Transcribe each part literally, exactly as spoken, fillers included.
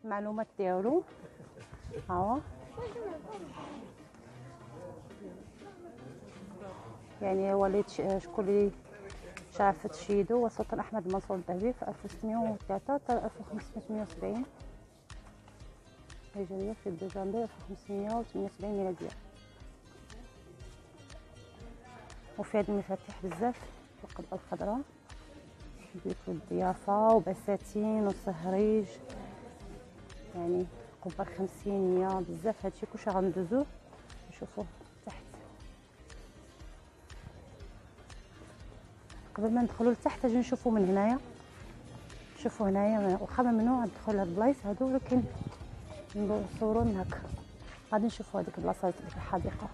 المعلومات ديالو ها هو. يعني وليد شكون اللي شاف تشيدو والسلطان احمد المنصور الذهبي في ألف وستمية وثلاثة حتى ألف وخمسمية وثمانية وسبعين هجريه في ديسمبر ألف وخمسمية وثمانية وسبعين ميلاديه. وفي هاد المفاتيح بزاف القبه الخضراء بيوت الضيافه وبساتين وصهريج، يعني قبه الخمسينيه بزاف. هادشي كلشي غندوزوه نشوفوه تحت. قبل ما ندخلوا لتحت اجي نشوفوا من هنايا. شوفوا هنايا واخا ممنوع ندخل هاد البلايص هادو، ولكن نصوروا من هكا. غادي نشوفوا هذيك البلاصه ديك الحديقه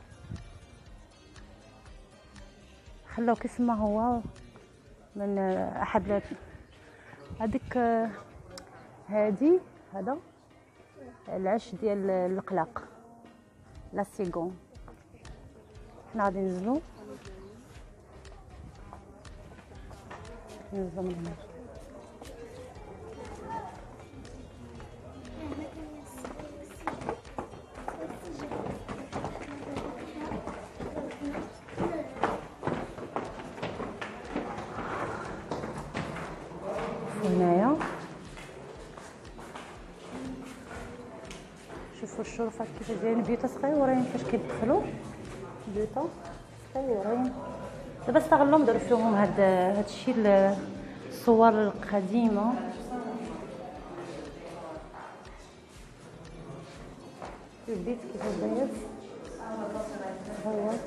خلاو كيف ما هو من احد هذيك. هادي هذا العش ديال القلاق لا سيغون. حنا غادي ننزلوا ننزلوا من هنا. هنايا شوفوا الشرفات كيف دايرين، بيوتا صغيورين فاش كيدخلوا، بيوتا صغيورين. دابا استغلهم داروا فيهم هاد هادشي الصور القديمه. البيت كيف داير هو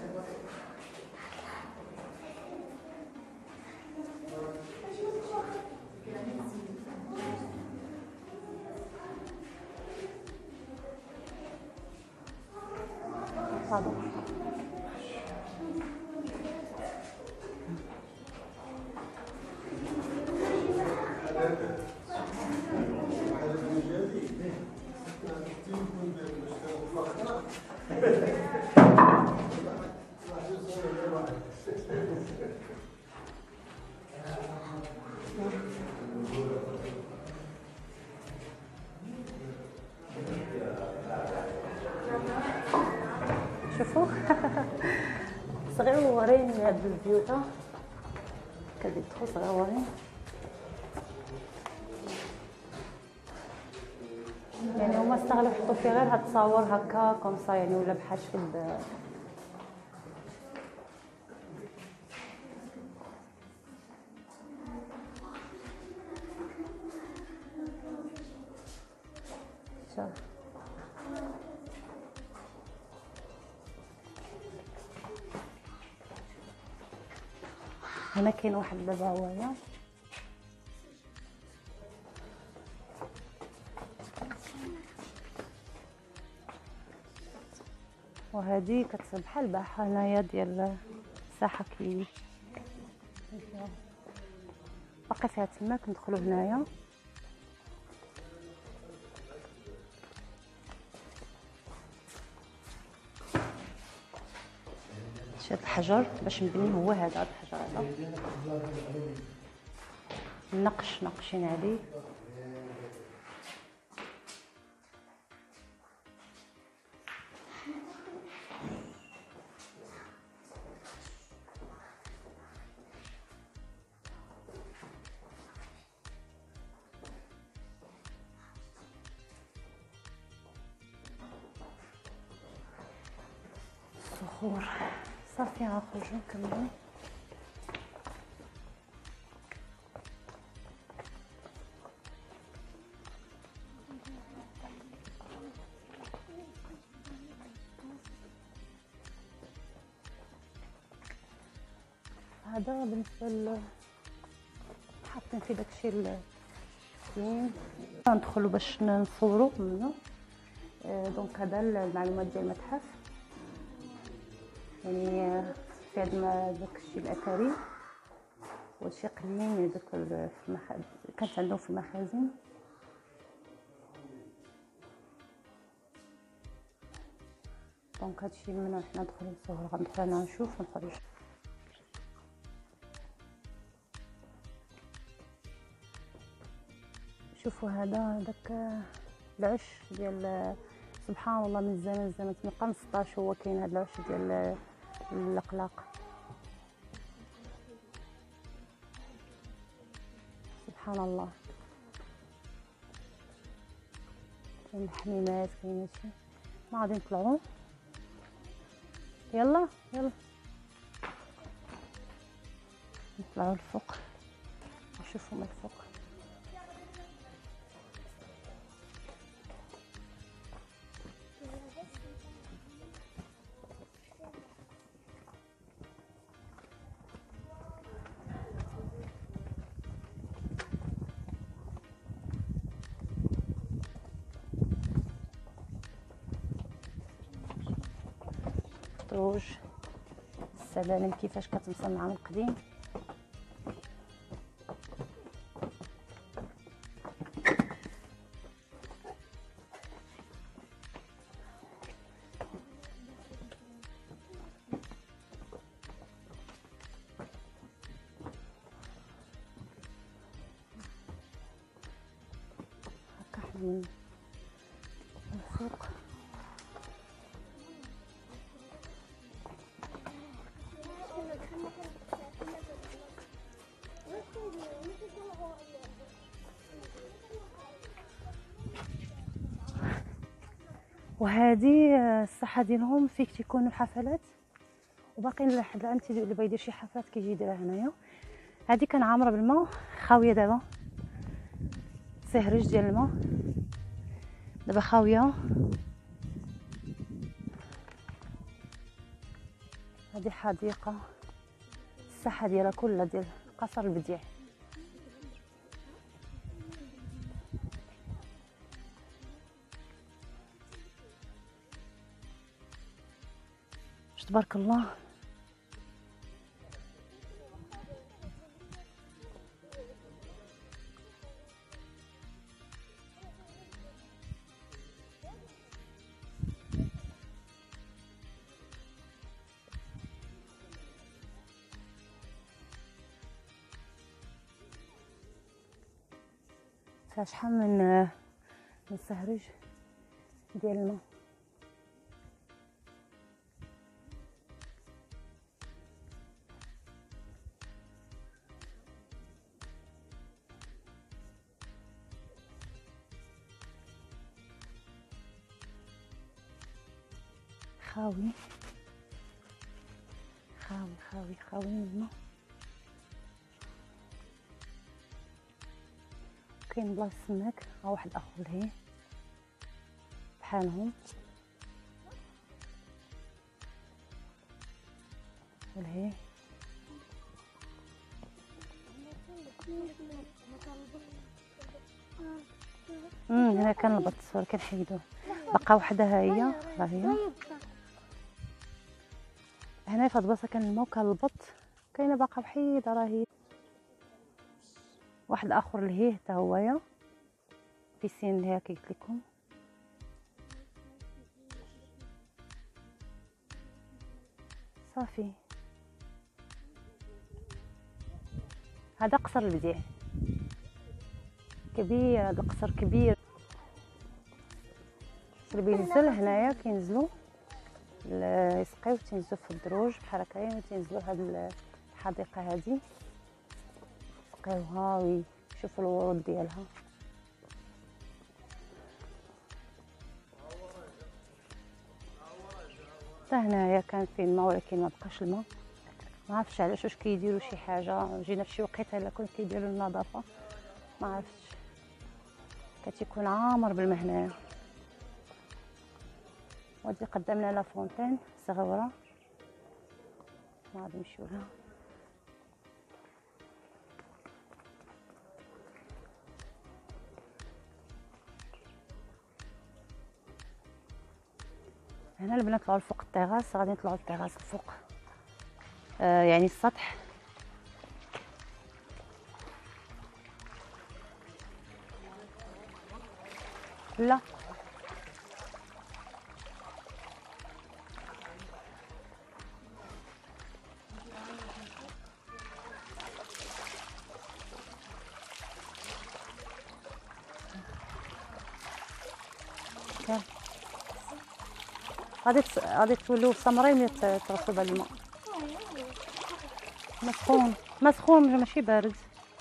هذا. شوفوا صغيورين هاد البيوتا كيدخلوا صغيورين، يعني هما استغلوا يحطوا فيه غير هاد التصاور هكا كومسا، يعني ولا بحال شكل شوف. هنا كاين واحد الباب هوايا، وهذه كتصب بحال الباحه هنايا ديال الساحه كي باقي فيها تماك. ندخلوا هنايا شاد الحجر باش نبني هو هذا الحجر هذا النقش ناقشين عليه. الصخور صافي غنخرجوا نكملوا. هذا بالنسبه ل حاطين في داكشي الزين. ندخلوا باش نصوروا منه. دونك هذا المعلومات ديال المتحف، يعني في هذا داكشي الاثري وشي قليل دوك في المخازن كانت عندهم في المخازن. دونك هادشي ممنوع حنا ندخلوا نصور. غندخل انا نشوف ونخرج. شوفوا هذا داك العش ديال سبحان الله، من زمان زمان من القرن ستاش هو كاين هذا العش ديال الاقلاق. سبحان الله. كاين الحميمات، كاين هادشي. ما غادي نطلعوا، يلا يلا نطلعوا الفوق نشوفوا من الفوق. دروج السلالم كيفاش كتمصنع من قديم. هكا حنا من الفوق. وهذه الساحه ديالهم فيك تيكونوا الحفلات، وباقيين لحد الان اللي بغى يدير شي حفلات كيجي يديرها هنايا. هذه كان عامره بالماء، خاويه دابا، سهرج ديال الماء دابا خاويه. هذه حديقه، الساحه ديالها كلها ديال قصر البديع. تبارك الله. فيها شحال من من السهرج ديال الماء. خاوي خاوي خاوي خاوي من الماء. كاين بلاصه هناك ها واحد اخر لهيه بحالهم، ولهيه امم هنا كان البط ولكن حيدوه. بقى وحده ها هي ها هي هنا في هاد البلاصه كان الماء وكان البط. كاينه باقا وحيده راهي. واحد اخر لهيه حتى هويا بيسين لهيه كي قلت لكم. صافي. هذا قصر البديع كبير، هذا القصر كبير. اللي بينزل هنايا كينزلوا يسقيو، تينزلوا في الدروج بحال هكايا، وتينزلوا هاد الحديقه هادي يسقيوها ويشوفوا الورود ديالها. حتى هنايا كان فيه الماء ولكن ما بقاش الماء. ما عرفتش علاش، واش كيديروا شي حاجه، جينا في شي وقيته الا كنت كيديروا النظافه ما عرفتش. كتكون عامر بالماء هنايا. وهادي قدامنا لا فونتين صغيره ما غادي نمشيو لها. هنا البنات طلعوا لفوق التيغاس، غادي نطلعوا للتيغاس الفوق، آه يعني السطح. لا يلا غادي غادي تولوا في سمرين ملي تغسلوا بالماء. مسخون مسخون ماشي بارد.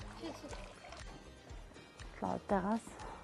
طلعوا التغاس.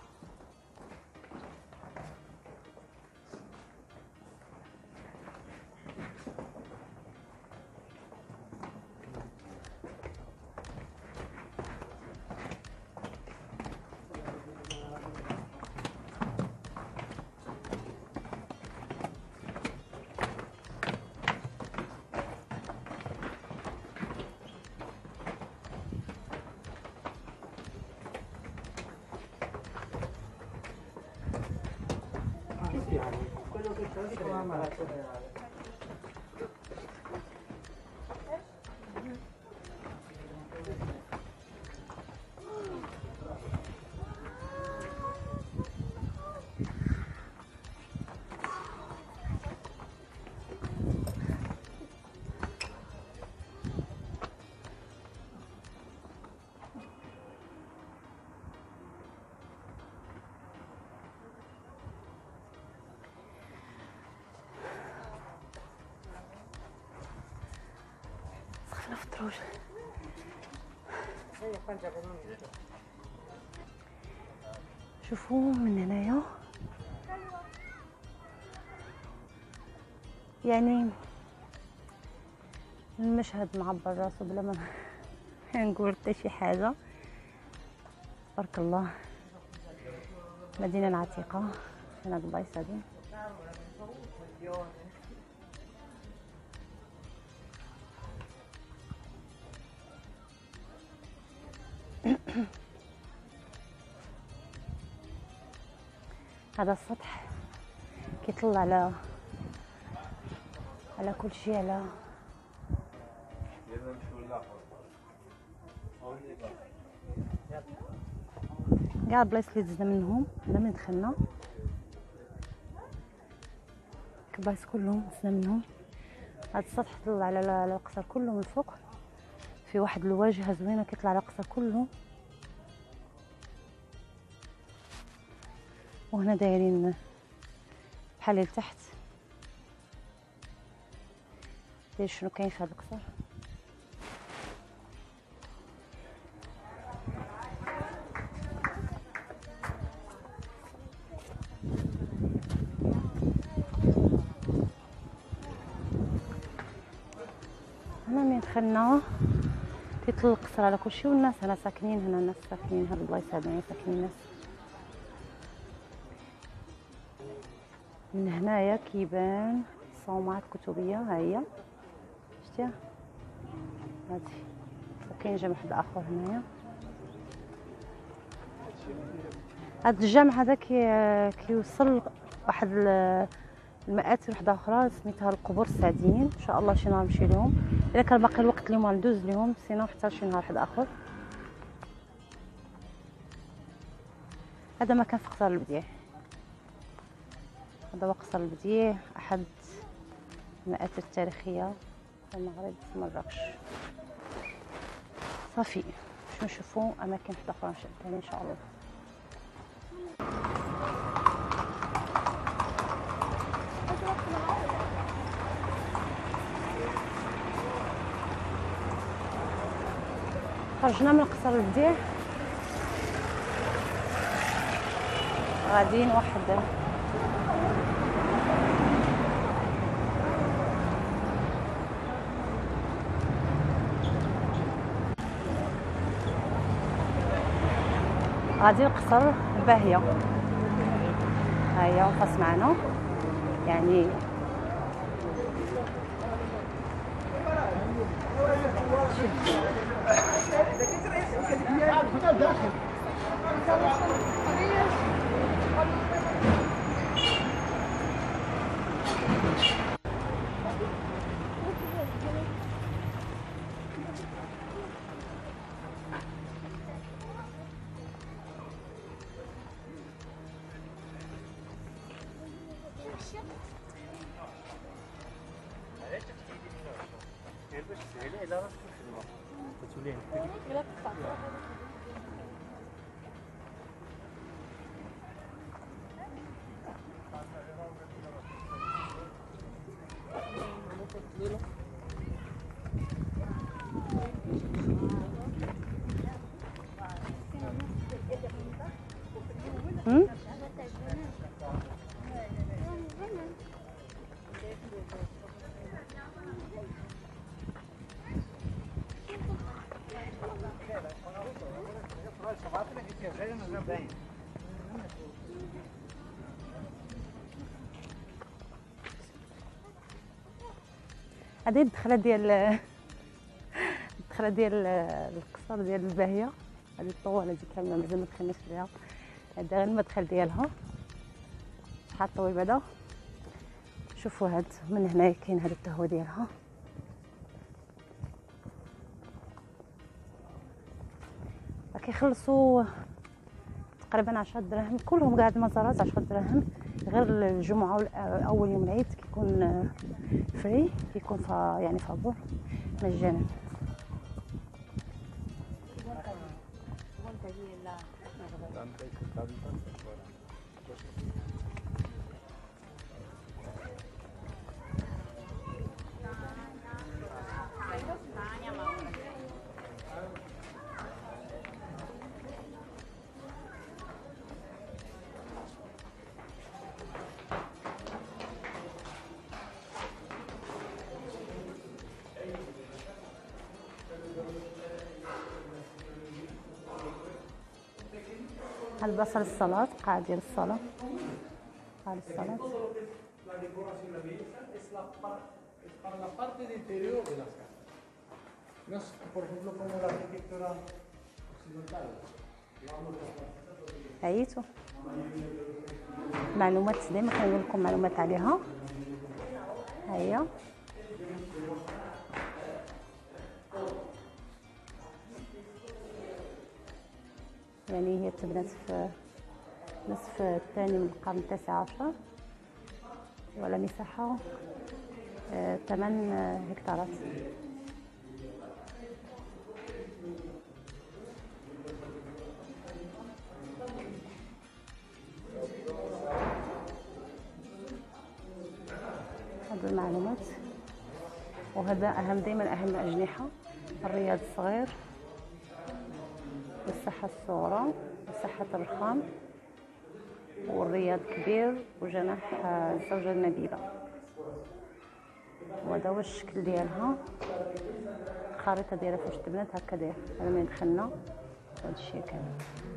سخنة في الدروج. شوفوا من هنايا يعني المشهد معبر راسو بلا ما نقول حتى شي حاجه. تبارك الله مدينه عتيقه من هاد البلايص هادي. هذا السطح كيطلع على على كل شيء، على كاع البلايص اللي دزنا منهم. حنا من دخلنا البلايص كلهم دزنا منهم. هذا السطح طلع على على القصر كله من الفوق، في واحد الواجهه زوينه كيطلع على القصر كله. وهنا دايرين بحال لتحت داير شنو كاين في هذا القصر. هنا من دخلنا كيطل القصر على كلشي، والناس هنا ساكنين. هنا الناس ساكنين هاد البلايص هادو ساكنين الناس. من هنايا كيبان الصومعات الكتبيه، ها هي شتيها هادي. وكاين جامع واحد اخر هنايا. هاد الجامع هذا كي كيوصل واحد المآتر وحده اخرى سميتها القبور السعديين. ان شاء الله شي نهار نمشي لهم، الا كان باقي الوقت اليوم غندوز لهم، سينو حتى شي نهار واحد اخر. هذا مكان في قصر البديع. هذا هو قصر البديع، احد المآتر التاريخيه في المغرب في مراكش. صافي باش نشوفوا اماكن واحده اخرى ثاني ان شاء الله. خرجنا من قصر البديع، غاديين واحد غادي القصر الباهيه. ها هي وقفت معنا يعني هذه الدخله ديال الدخله ديال القصر ديال الباهيه، هذه الطوال هذه كامله مازال ما دخلناش فيها، هذا غير المدخل ديالها شحال طويل بعدا. شوفوا هاد من هنايا كاين هذا التهوى ديالها، كيخلصوا تقريبا عشرة دراهم كلهم كاع المزارات، عشرة دراهم غير الجمعه اول يوم العيد كيكون فري، كيكون فا يعني فابور مجانا. هاد البصل السلطه، قاع ديال الصلاه، قاع السلطه. عييتو معلومات ديما كنقول لكم معلومات عليها. ها هي يعني هي تبنات في النصف الثاني من القرن التاسع عشر، وعلى مساحة ثمان هكتارات. هذه المعلومات، وهذا أهم دائما أهم الأجنحة: الرياض الصغير والساحة الصغرى وساحة الرخام والرياض كبير وجناح الزوجة النبيلة. وهذا هو الشكل ديالها، الخريطة ديالها فاش تبنات هكا داير. هذا ملي دخلنا هذا الشيء كامل.